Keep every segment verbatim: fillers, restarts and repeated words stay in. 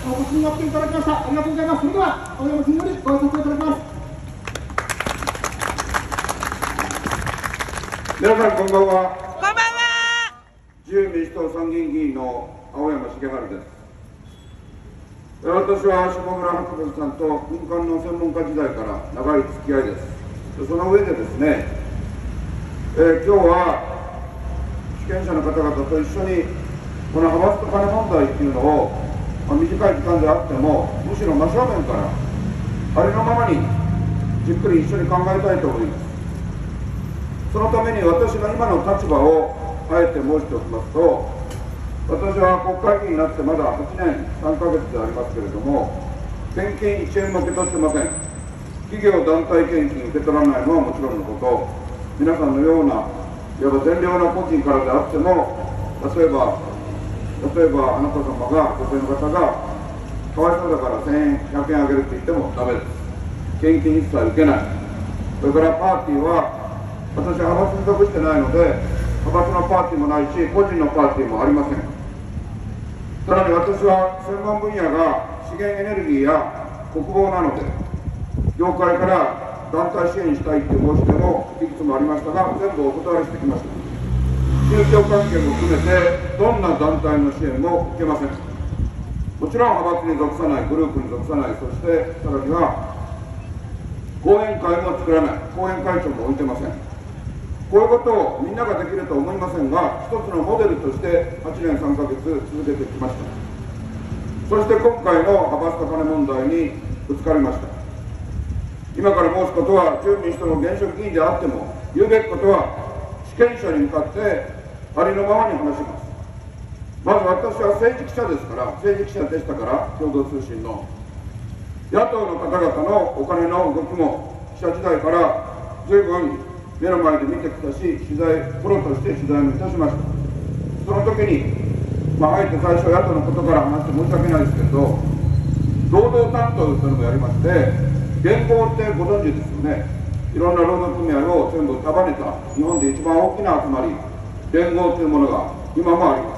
お越しになっていただきました。ありがとうございます。それでは青山君よりご挨拶をいただきます。 皆さんこんばんは。 こんばんは。 自由民主党参議院議員の青山茂春です。私は下村博文さんと民間の専門家時代から長い付き合いです。その上でですね、えー、今日は主権者の方々と一緒にこの派閥と金問題っていうのを、まあ、短い時間であってもむしろ真正面からありのままにじっくり一緒に考えたいと思います。そのために私の今の立場をあえて申しておきますと、私は国会議員になってまだはちねんさんかげつでありますけれども、献金いちえんも受け取ってません。企業団体献金受け取らないのはもちろんのこと、皆さんのようないわば善良な個人からであっても、例えば例えばあなた様が女性の方がかわいそうだからせんえんひゃくえんあげるって言ってもダメです。献金一切受けない。それからパーティーは、私は派閥に属してないので派閥のパーティーもないし個人のパーティーもありません。さらに私は専門分野が資源エネルギーや国防なので、業界から団体支援したいという申し出もいくつもありましたが、全部お断りしてきました。宗教関係も含めてどんな団体の支援も受けません。もちろん派閥に属さない、グループに属さない、そしてさらには後援会も作らない、後援会長も置いてません。こういうことをみんなができるとは思いませんが、一つのモデルとしてはちねんさんかげつ続けてきました。そして今回の派閥と金問題にぶつかりました。今から申すことは自由民主党の現職議員であっても、言うべきことは主権者に向かってありのままに話します。まず私は政治記者ですから、政治記者でしたから、共同通信の野党の方々のお金の動きも記者時代から随分目の前で見てきたし、取材プロとして取材もいたしました。その時に、まあ、あえて最初野党のことから話して申し訳ないですけれど、労働担当というのもやりまして、連合ってご存知ですよね。いろんな労働組合を全部束ねた日本で一番大きな集まり、連合というものが今もあります。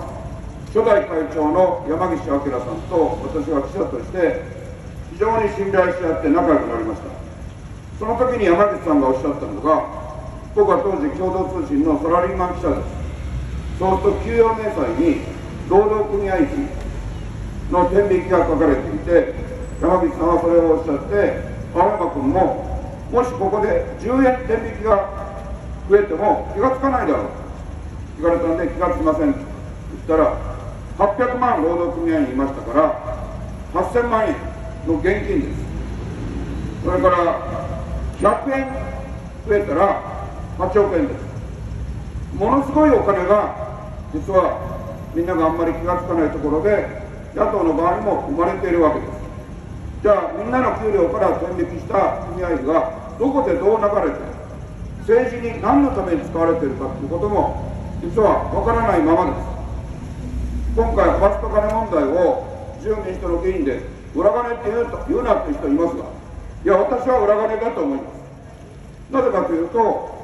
初代会長の山岸明さんと私は記者として非常に信頼し合って仲良くなりました。その時に山岸さんがおっしゃったのが、僕は当時共同通信のサラリーマン記者です。そうすると給与明細に労働組合費の天引きが書かれていて、山口さんはそれをおっしゃって、青山君ももしここでじゅうえん天引きが増えても気がつかないだろうと言われたので、気がつきませんと言ったら、はっぴゃくまん労働組合員いましたからはっせんまんえんの現金です。それからひゃくえん増えたらはちおくえんです。ものすごいお金が実はみんながあんまり気がつかないところで野党の側にも生まれているわけです。じゃあみんなの給料から天引きした組合費がどこでどう流れて政治に何のために使われているかということも実はわからないままです。今回派閥と金問題を自由民主党の議員で裏金って言うと言うなっていう人いますが、いや私は裏金だと思います。なぜかというと、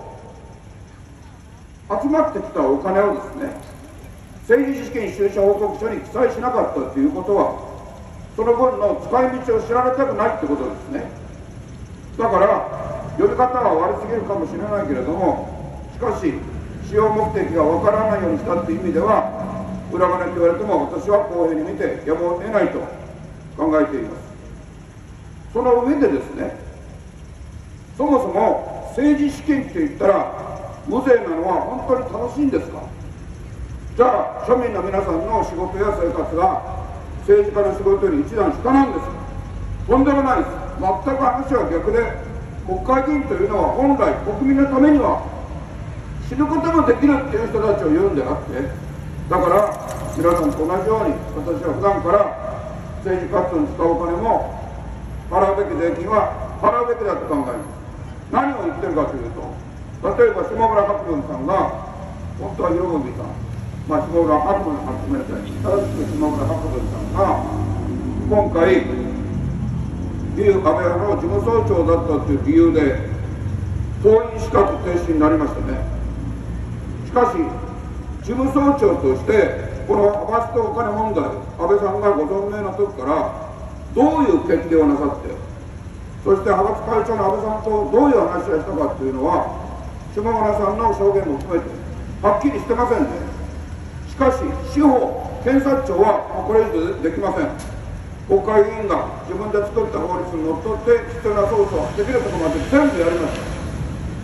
集まってきたお金をですね、政治資金収支報告書に記載しなかったということは、その分の使い道を知られたくないってことですね。だから呼び方は悪すぎるかもしれないけれども、しかし使用目的がわからないようにしたという意味では、裏金と言われても私は公平に見てやむを得ないと考えています。その上でですね、そもそも政治資金って言ったら無税なのは本当に正しいんですか。じゃあ庶民の皆さんの仕事や生活が政治家の仕事より一段下なんですか。とんでもないです。全く話は逆で、国会議員というのは本来国民のためには死ぬこともできるっていう人たちを言うんであって、だから皆さんと同じように私は普段から政治活動に使うお金も払うべき税金は払うべきだと考えます。何を言ってるかというと、例えば下村博文さんが、本当は広文さん、まあ、下村博文さん含めて、正しく下村博文さんが、今回、旧安倍派の事務総長だったという理由で、党員資格停止になりましたね。しかし、事務総長としてこの派閥とお金問題、安倍さんがご存命の時からどういう決定をなさって、そして派閥会長の安倍さんとどういう話をしたかっていうのは、下村さんの証言も含めてはっきりしてませんね。しかし司法検察庁はもうこれ以上できません。国会議員が自分で作った法律にのっとって必要な捜査をできるところまで全部やりました。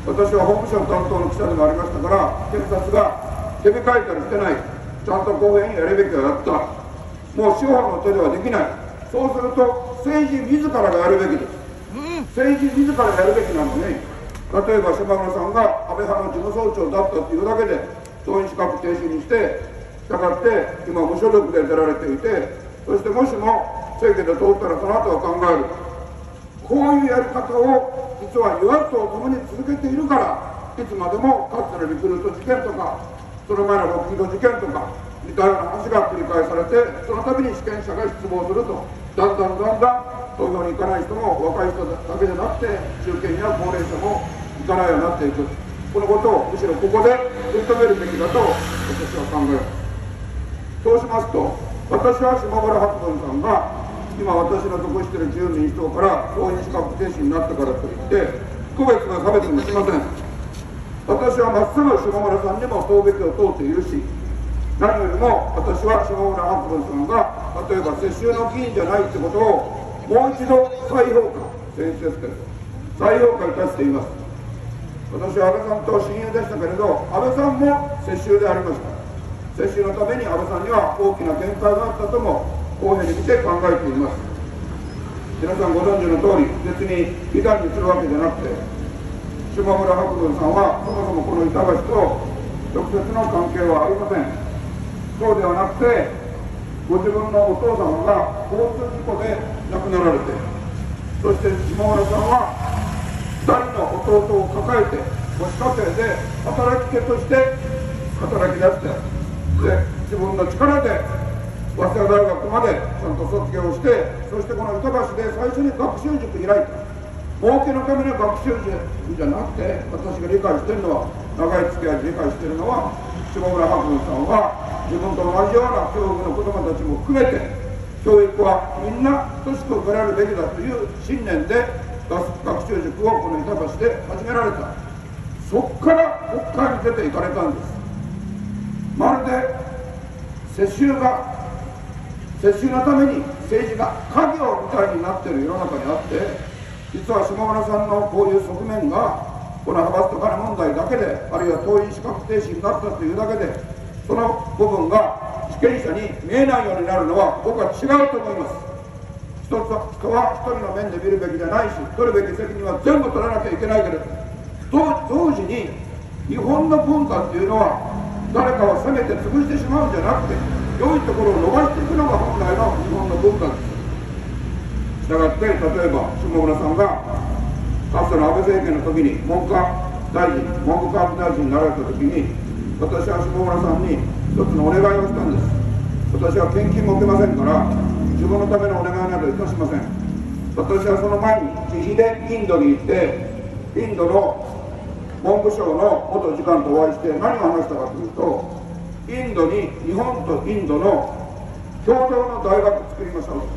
私は法務省担当の記者でもありましたから、検察が手控えたりしてない、ちゃんと公平にやるべきはやった、もう司法の手ではできない、そうすると政治自らがやるべきです。政治自らやるべきなのに、例えば島村さんが安倍派の事務総長だったというだけで党員資格停止にして、したがって今無所属で出られていて、そしてもしも選挙で通ったらその後は考える、こういうやり方を実は与野党ともに続けているから、いつまでもかつてのリクルート事件とか、その前のロッキード事件とか似たような話が繰り返されて、その度に主権者が失望すると、だんだんだんだん投票に行かない人も若い人だけじゃなくて、中堅や高齢者も行かないようになっていく、このことをむしろここで受け止めるべきだと私は考えます。そうしますと、私は下村博文さんが今私の属している自由民主党から党員資格停止になったからといって区別が差別もしません。私はまっすぐ下村さんにも党べきを問うているし、何よりも私は下村博文さんが例えば世襲の議員じゃないってことをもう一度再評価、先日ですけれど再評価いたしています。私は安倍さんと親友でしたけれど、安倍さんも世襲でありました。世襲のために安倍さんには大きな限界があったとも公平に見て考えています。皆さんご存知の通り、別に非難にするわけじゃなくて、下村博文さんはそもそもこの板橋と直接の関係はありません。そうではなくて、ご自分のお父様が交通事故で亡くなられて、そして下村さんはふたりの弟を抱えて母子家庭で働き手として働き出して、で自分の力で早稲田大学までちゃんと卒業して、そしてこの板橋で最初に学習塾開いた。儲けのための学習塾じゃなくて、私が理解しているのは、長い付き合いで理解しているのは、下村博文さんは自分と同じような教育の子どもたちも含めて、教育はみんな等しく受けられるべきだという信念で学習塾をこの板橋で始められた。そこから国会に出ていかれたんです。まるで世襲が世襲のために政治が家業みたいになっている世の中にあって、実は下村さんのこういう側面がこの派閥と金問題だけで、あるいは党員資格停止になったというだけで、その部分が主権者に見えないようになるのは僕は違うと思います。一つ人は一人の面で見るべきじゃないし、取るべき責任は全部取らなきゃいけないけれど、同時に日本の文化っていうのは誰かを責めて潰してしまうんじゃなくて、良いところを伸ばしていくのが本来の日本の文化です。したがって、例えば下村さんがかつての安倍政権の時に文科大臣、文部科学大臣になられた時に、私は下村さんに一つのお願いをしたんです。私は献金も受けませんから、自分のためのお願いなどいたしません。私はその前に自費でインドに行って、インドの文部省の元次官とお会いして何を話したかというと、インドに日本とインドの共同の大学を作りましょう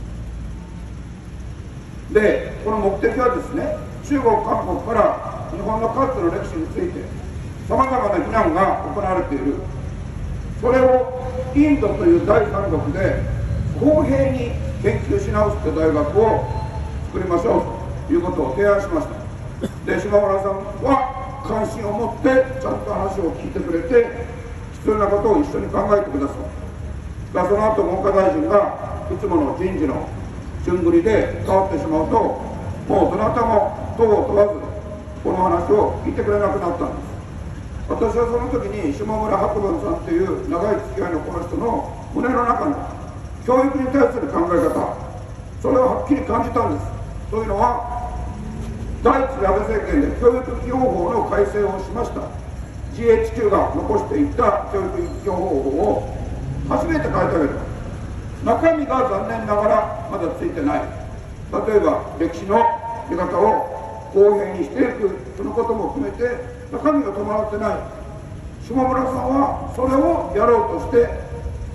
と。で、この目的はですね、中国、韓国から日本のかつての歴史についてさまざまな非難が行われている。それをインドという第三国で公平に研究し直すという大学を作りましょうということを提案しました。で、下村さんは関心を持ってちゃんと話を聞いてくれて、必要なことを一緒に考えてください。がその後文科大臣がいつもの人事の順繰りで変わってしまうと、もうどなたも党を問わずこの話を聞いてくれなくなったんです。私はその時に下村博文さんという長い付き合いのこの人の胸の中の教育に対する考え方、それをはっきり感じたんです。というのは、第一次安倍政権で教育基本法の改正をしました。 ジーエイチキュー が残していった教育基本法を初めて変えたけど、中身が残念ながらまだついてない。例えば歴史の見方を公平にしていく、そのことも含めて中身が伴ってない。下村さんはそれをやろうとして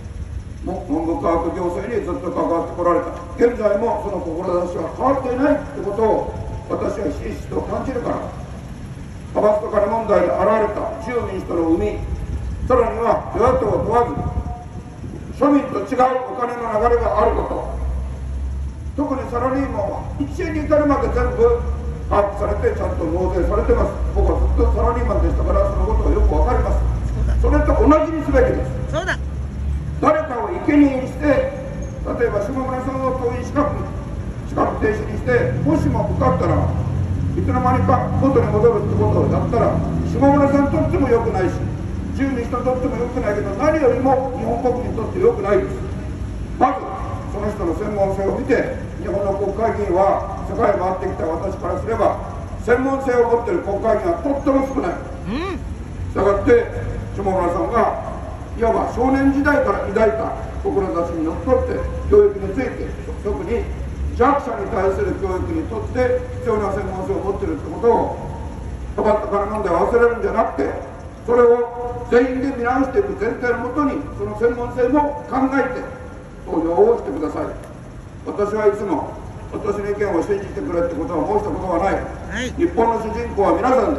文部科学行政にずっと関わってこられた。現在もその志は変わっていないということを私はひしひしと感じるから、派閥と金問題で現れた自由民主党の生み、さらには与野党を問わず、庶民と違うお金の流れがあること、特にサラリーマンはいちえんに至るまで全部把握されて、ちゃんと納税されてます。僕はずっとサラリーマンでしたから、そのことがよくわかります。それと同じにすべきです。 そうだ。 誰かを生贄にして、例えば下村さんを党員資格資格停止にして、もしも受かったらいつの間にか元に戻るってことをやったら、下村さんにとっても良くないし、自由民主党にとっても良くないけど、何よりも日本国民にとって良くないです。まずその人の専門性を見て、日本の国会議員は世界を回ってきた私からすれば、専門性を持っている国会議員はとっても少ない。したがって下村さんがいわば少年時代から抱いた志にのっとって、教育について、特に弱者に対する教育にとって必要な専門性を持っているということを、派閥と金問題を忘れるんじゃなくて、それを全員で見直していく前提のもとに、その専門性も考えて投票をしてください。私はいつも私の意見を信じてくれってことは申したことはない、はい、日本の主人公は皆さんです。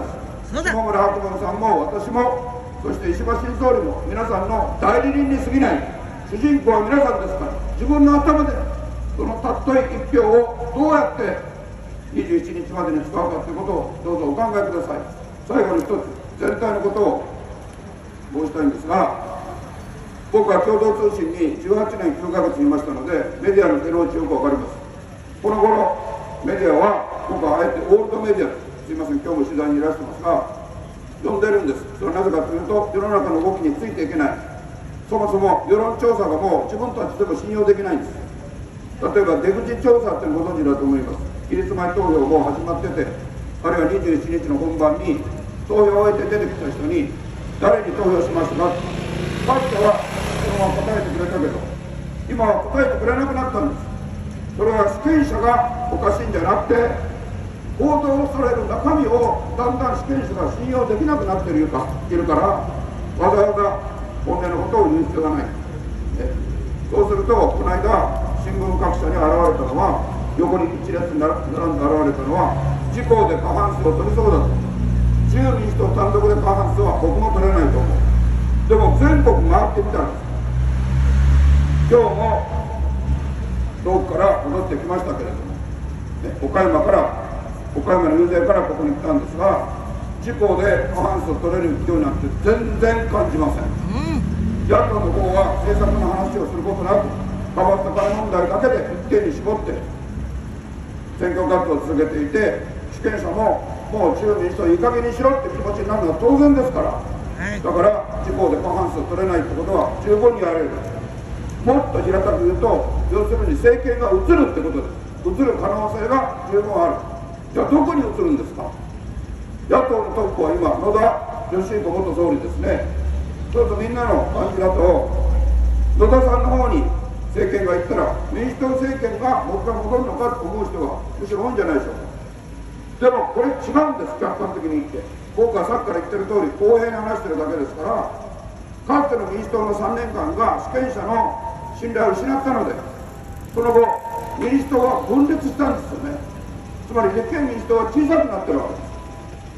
下村博文さんも私も、そして石破新総理も皆さんの代理人に過ぎない。主人公は皆さんですから、自分の頭でそのたっとい一票をどうやってにじゅういちにちまでに使うかということをどうぞお考えください。最後に一つ全体のことを申したいんですが、僕は共同通信にじゅうはちねんきゅうかげついましたので、メディアの手の内よくわかります。この頃メディアは、僕はあえてオールドメディア、すいません今日も取材にいらしてますが、呼んでるんです。それはなぜかというと、世の中の動きについていけない。そもそも世論調査がもう自分たちでも信用できないんです。例えば出口調査ってご存知だと思います。期日前投票も始まってて、あるいはにじゅういちにちの本番に投票を終えて出てきた人に誰に投票しましたか、かつてはそのまま答えてくれたけど、今は答えてくれなくなったんです。それは主権者がおかしいんじゃなくて、報道される中身をだんだん主権者が信用できなくなっているかいるから、わざわざ本音のことを言う必要がない。そうすると、この間新聞各社に現れたのは、横に一列に並んで現れたのは、自公で過半数を取りそうだと。自由民主党単独で過半数は僕も取れないと思う。でも全国回ってみたんです。今日も遠くから戻ってきましたけれども、ね、岡山から岡山の遊説からここに来たんですが、自公で過半数を取れる勢いなんて全然感じません。野党の方は政策の話をすることなく、派閥と金問題だけで一点に絞って選挙活動を続けていて、主権者ももう自由民主党いい加減にしろって気持ちになるのは当然ですから、だから自公で過半数を取れないってことは十分にやれる。もっと平たく言うと、要するに政権が移るってことです。移る可能性が十分ある。じゃあどこに移るんですか。野党のトップは今野田佳彦元総理ですね。そうするとみんなの感じだと、野田さんの方に政権が行ったら民主党政権がもう一回戻るのかと思う人がむしろ多いんじゃないでしょうか。でもこれ違うんです。客観的に言って、僕はさっきから言ってる通り公平に話してるだけですから、かつての民主党のさんねんかんが主権者の信頼を失ったので、その後民主党は分裂したんですよね。つまり立憲民主党は小さくなってるわけです。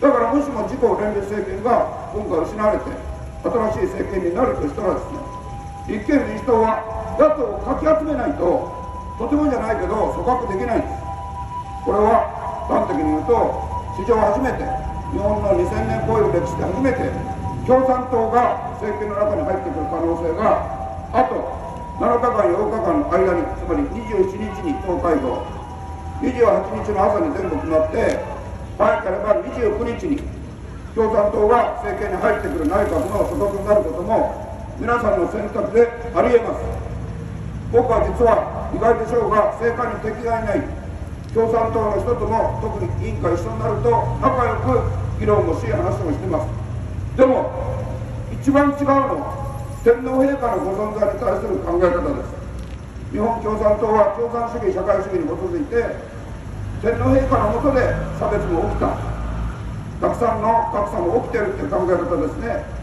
だからもしも自公連立政権が今回失われて新しい政権になるとしたらですね、立憲民主党は野党をかき集めないと、とてもじゃないけど組閣できないんです。これは端的に言うと、史上初めて、日本のにせんねん超える歴史で初めて共産党が政権の中に入ってくる可能性があとなのかかんようかかんの間に、つまりにじゅういちにちに投開票、にじゅうはちにちの朝に全部決まって、早ければにじゅうくにちに共産党が政権に入ってくる内閣の所属になることも皆さんの選択でありえます。僕は実は意外でしょうが政界に敵がいない共産党の人とも、特に委員会一緒になると仲良く議論もし話もしてます。でも一番違うのは天皇陛下のご存在に対する考え方です。日本共産党は共産主義社会主義に基づいて、天皇陛下の下で差別も起きた、たくさんの格差も起きているという考え方ですね。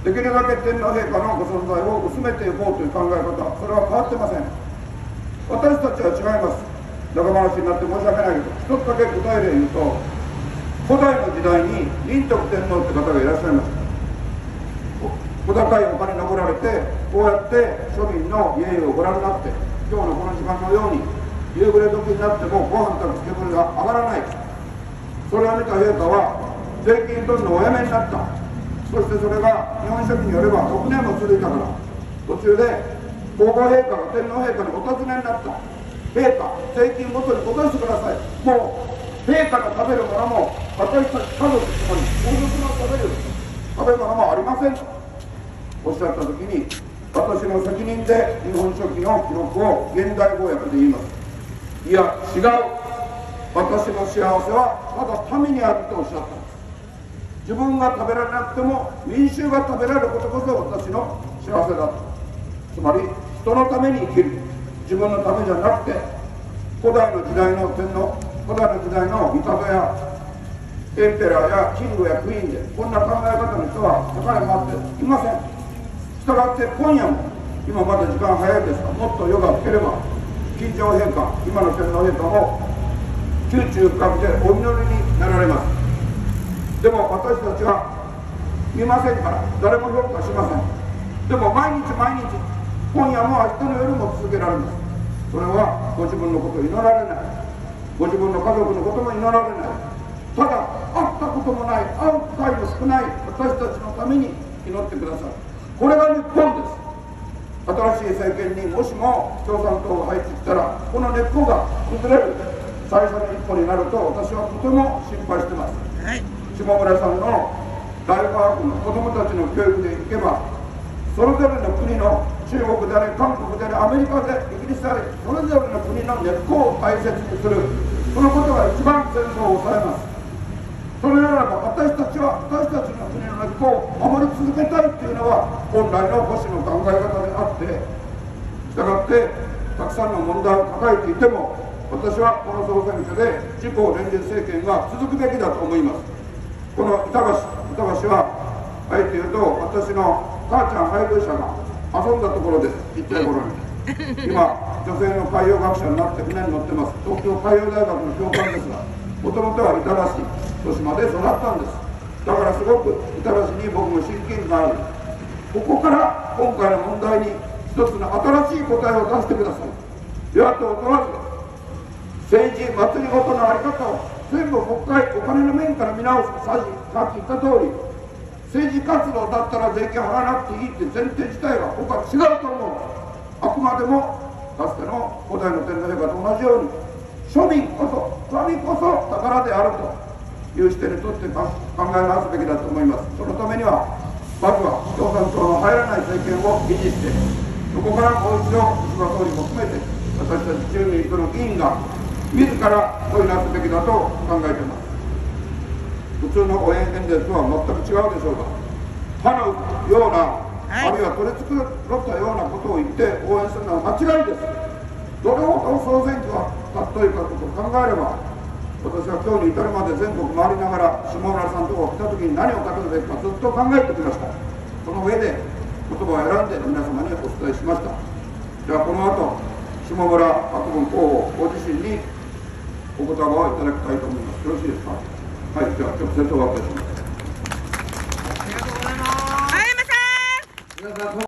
できるだけ天皇陛下のご存在を薄めていこうという考え方、それは変わってません。私たちは違います。長回しになって申し訳ないけど、一つだけ具体例言うと、古代の時代に仁徳天皇って方がいらっしゃいました。小高い丘に登られて、こうやって庶民の家々をご覧になって、今日のこの時間のように夕暮れ時になってもご飯炊く煙が上がらない。それを見た陛下は税金取るのをおやめになった。そしてそれが日本書紀によればろくねんも続いたから、途中で皇后陛下が天皇陛下にお尋ねになった。陛下、税金元に戻してください。もう陛下の食べるものも私たち家族ともに皇族の食べる食べ物もありませんとおっしゃったときに、私の責任で日本書紀の記録を現代語訳で言います。いや違う、私の幸せはただ民にあるとおっしゃったんです。自分が食べられなくても民衆が食べられることこそ私の幸せだと。つまり人のために生きる、自分のためじゃなくて、古代の時代の天皇、古代の時代の帝やエンペラーやキングやクイーンでこんな考え方の人は世界に回っていません。したがって今夜も、今まだ時間早いですが、もっと夜が更ければ金城陛下、今の天皇陛下も宮中深くでお祈りになられます。でも私たちは見ませんから、誰も評価しません。でも毎日毎日、今夜も明日の夜も続けられます。それはご自分のことを祈られない、ご自分の家族のことも祈られない、ただ会ったこともない、会う機会も少ない私たちのために祈ってください。これが日本です。新しい政権にもしも共産党が入ってきたら、この根っこが崩れる最初の一歩になると私はとても心配してます。はい、下村さんの大学の子どもたちの教育でいけば、それぞれの国の中国であれ、韓国であれ、アメリカでイギリスであれ、それぞれの国の根っこを大切にする、そのことが一番戦争を抑えます。それならば私たちは私たちの国の根っこを守り続けたいというのは本来の保守の考え方であって、したがってたくさんの問題を抱えていても、私はこの総選挙で自公連立政権が続くべきだと思います。この板橋、板橋はあえて言うと私の母ちゃん配偶者が遊んだところです。ちっちゃい頃に今女性の海洋学者になって船に乗ってます。東京海洋大学の教官ですが、もともとは板橋豊島で育ったんです。だからすごく板橋に僕も親近感がある。ここから今回の問題に一つの新しい答えを出してください。与野党問わず政治祭りごとの在り方を全部もう一回お金の面から見直す。さっき言った通り、政治活動だったら税金払わなくていいって前提自体は僕は違うと思う。あくまでもかつての古代の天皇陛下と同じように、庶民こそ民こそ宝であるという視点にとって考え直すべきだと思います。そのためにはまずは共産党の入らない政権を維持して、そこからもう一度石破総理も含めて私たち自由民主党の議員が自ら問いなすべきだと考えています。普通の応援演説とは全く違うでしょうが、歯のような、あるいは取り繕ったようなことを言って応援するのは間違いです。どれほど総選挙が尊いかと考えれば、私は今日に至るまで全国回りながら下村さんとこ来た時に何を語るべきかずっと考えてきました。その上で言葉を選んで皆様にお伝えしました。ではこの後下村博文候補ご自身にお言葉をいただきたいと思います。よろしいですか。はい、では直接お渡しします。ありがとうございます。青山さん。皆さん